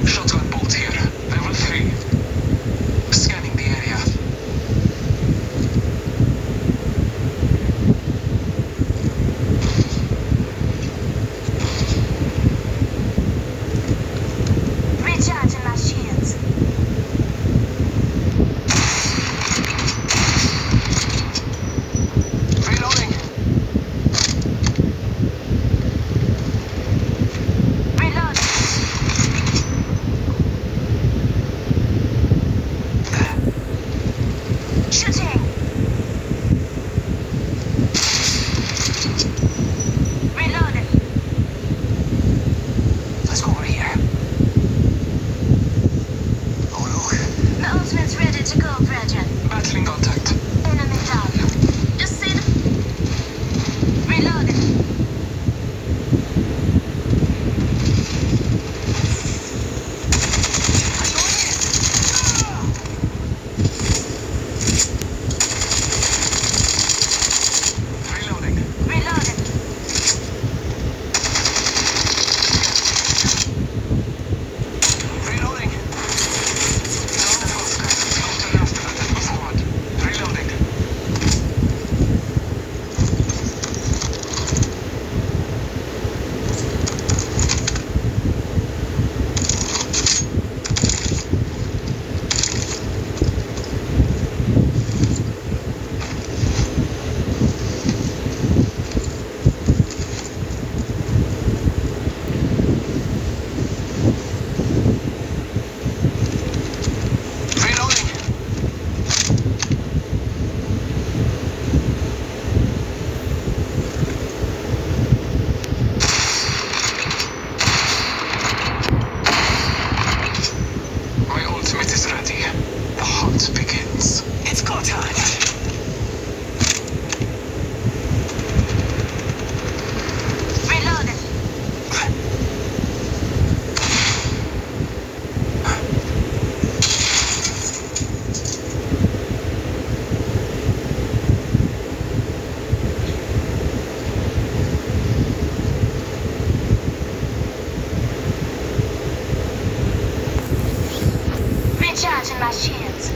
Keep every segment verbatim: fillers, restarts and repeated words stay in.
Shotgun bolt here. Level three. Scanning the area. Recharging my shields. Reloading. Reloading. Shooting. Reloading. Let's go over here. Oh, look. My ultimate's ready to go, Brethren. Battling contact. Enemy down. Just see them. Reloading. Reloading. Reloading. Reloading. Reloading. Reloading. My ultimate is ready. The hunt begins. It's go time. Reloading. Recharging my shields.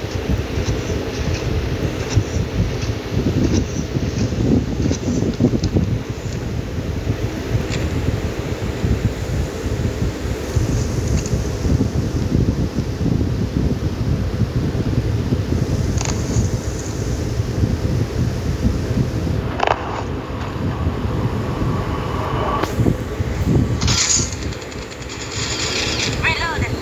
Reloading.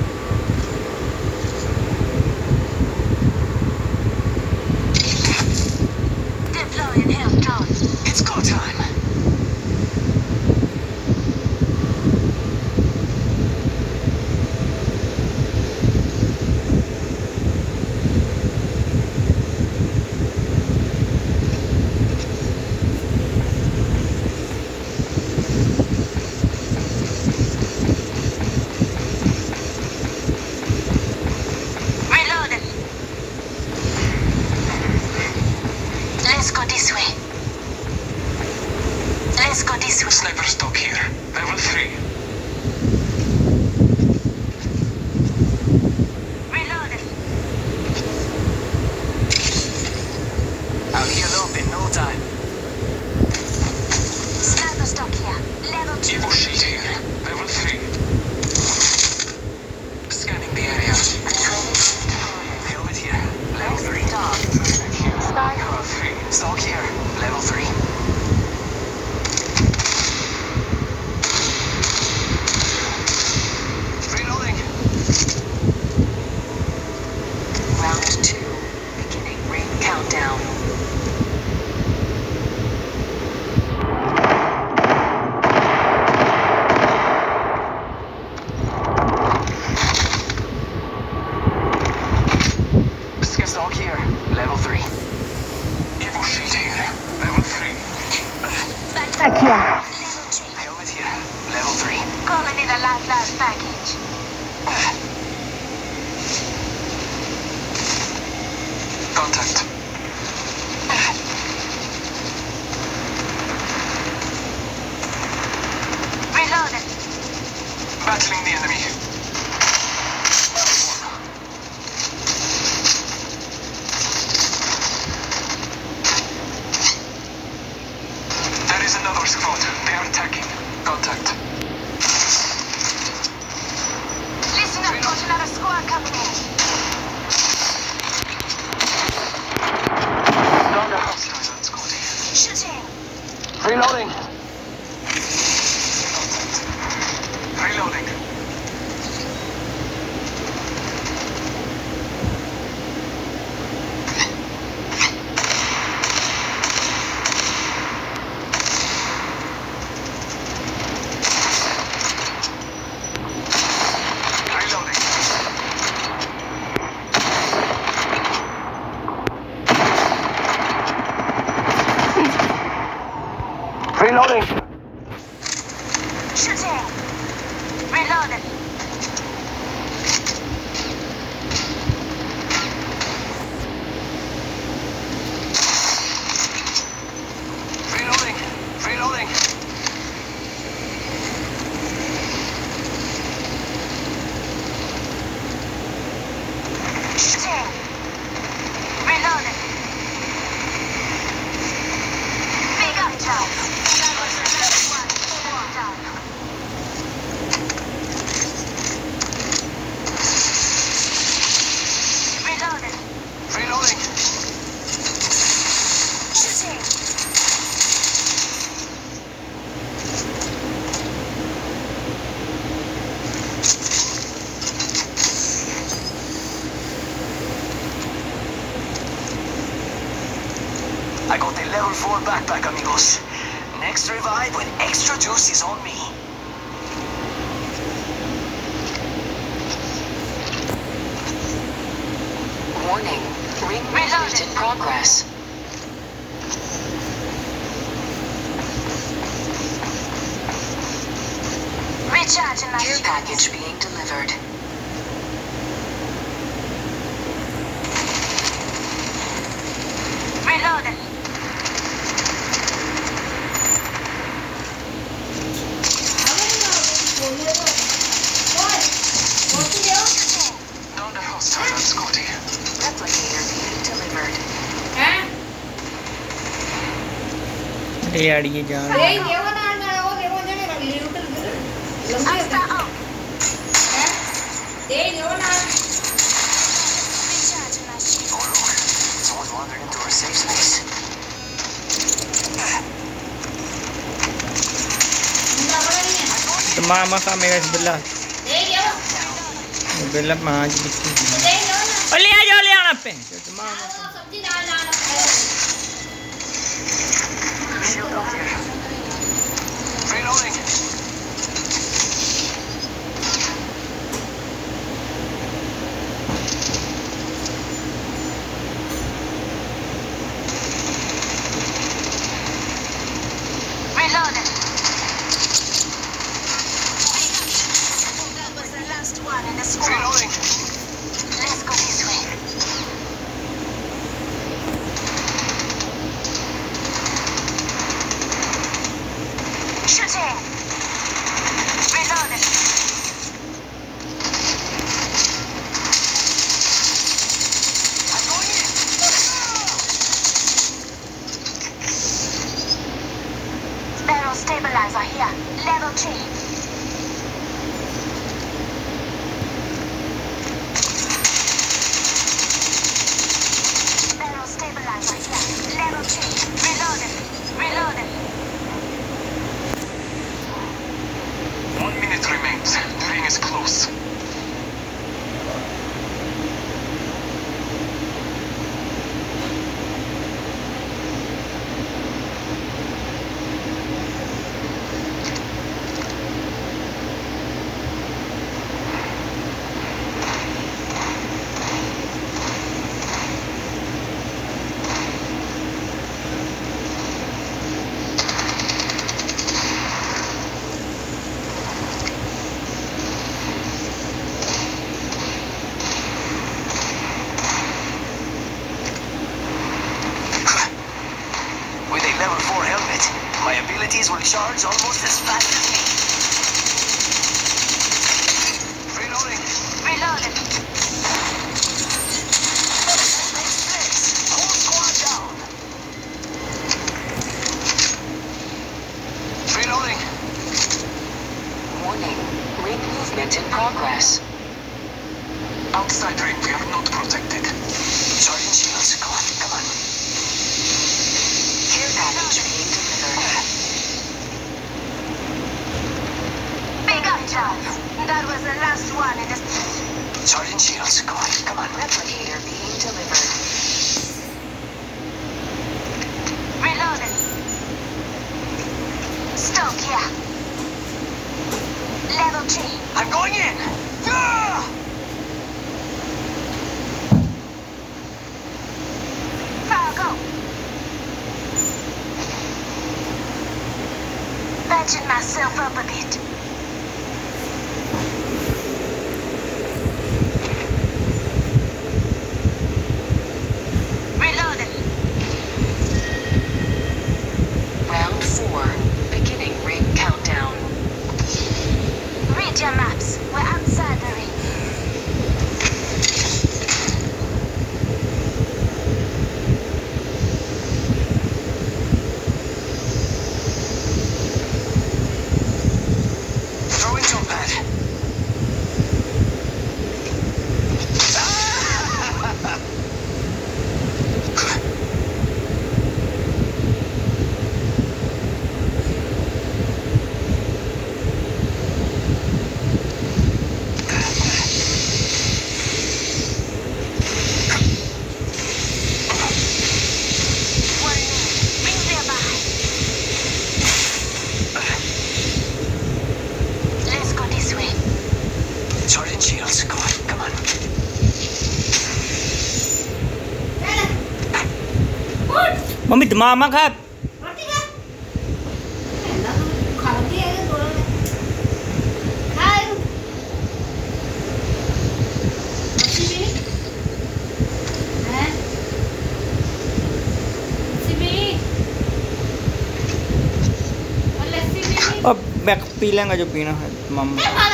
Deploying health drone. It's go time. Reloading. Let's go this way. Let's go this way. Sniper stock here. Level three. Reloading. I'll heal up in no time. Sniper stock here. Level two. Evo shield here. Level three. Scanning the area. Helmet here. Level three. Start. Level three. Stock here. Level three. Reloading. Round two. Beginning ring countdown. Stock here. Level three. Evo shield here. Level three. Back here. Level three. Helmet here. Level three. Gonna need a life last package. Contact. Reloading. Battling the enemy. Squad coming in. Found a hostile on Scotty. Shooting. Reloading. Reloading. Reloading. Shooting. Reloading. Reloading. Reloading. Shooting. Reloading. Big up job. That was another one. Well done. Reloading. Reloading. Shooting. I got the level four backpack, amigos. Next revive when extra juice is on me. Warning. Ring movement in progress. Recharging my Care shields. package being delivered. Reloading. Shooting. Found a hostile on Scotty. Replicator being delivered. अड़िए जा Asta up. Recharging my shields. Oh look, someone's wandered into our safe space. तमाम का मेरा बिल्ला बिल्ला पाँच और ले आ जाओ ले आना पे तमाम Shield up here. Reloading. Reloading. That was the last one in the squad. Reloading. Let's go this way. Shooting. Reloading. I'm going in. Barrel stabilizer here. Level three. Barrel stabilizer here. Level three. Reloading. Reloading. One minute remains. The ring is close. With a level four helmet, my abilities will charge almost as fast as me. Reloading. Reloading. Next place. Whole squad down. Reloading. Warning. Ring movement in progress. Outside ring, we are not protected. Charging shields. Come on, come on. Care package being delivered. Big up, Charles. That was the last one in this. Charging shields. Come on, come on. Replicator being delivered. Reloading. Stoke here. Level three. I'm going in. Ah! Fire go. Patching myself up a bit. Reloading. Round four. Beginning ring countdown. Read your maps. We're outside the ring. Throwing jump pad. Ah! One minute. Ring nearby. Let's go this way. Charging shields. Come on, come on. มันมีแต่มามั้งครับ अब back P लेंगे जो पीना है मम्मा